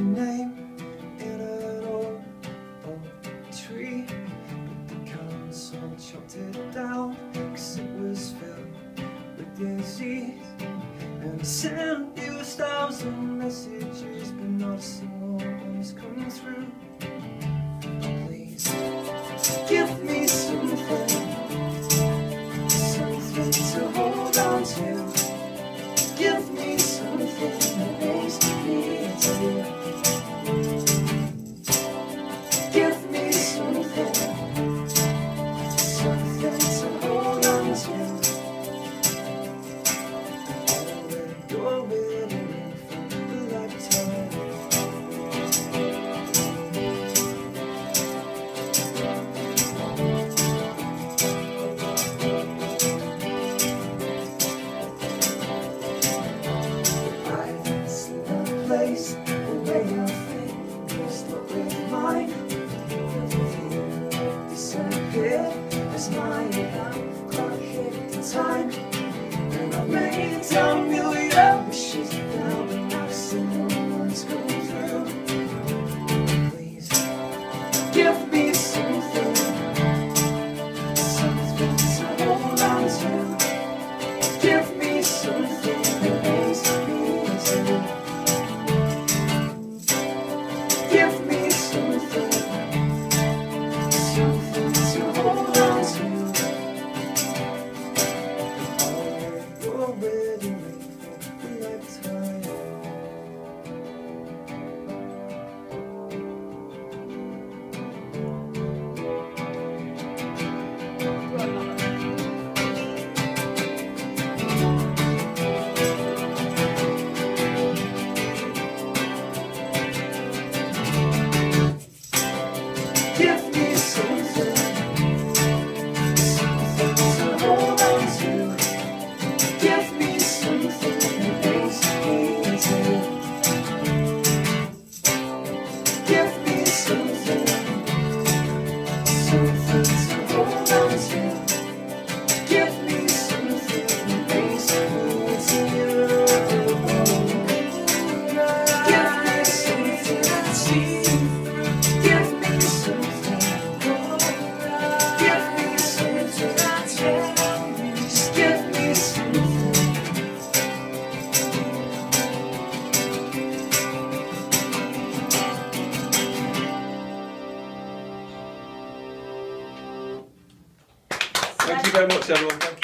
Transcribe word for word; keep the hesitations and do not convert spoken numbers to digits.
your name in an old, old tree, but the council chopped it down cause it was filled with disease. And I sent you a thousand messages, but not a single one has come through. Please give me something, something to hold on to. Give me something that makes me do. Give me something, something to hold on to. You're waiting for a lifetime. I've seen a place where your fingers look with mine. Everything disappeared as my hand clock hit the time. And I've made a million wishes now, but not a single one's come through. Please give me something, something to hold on to. Give me something that makes me do. Give me something, something to hold on to. You're ready for a lifetime. Give me something, something to hold on to. Give me something that makes me do. Give me something, something to hold on to. Give me something that makes me do. Give me something to see through. Give me something, give me something I tell you. Just give me something. Thank you very much, everyone. Thank you.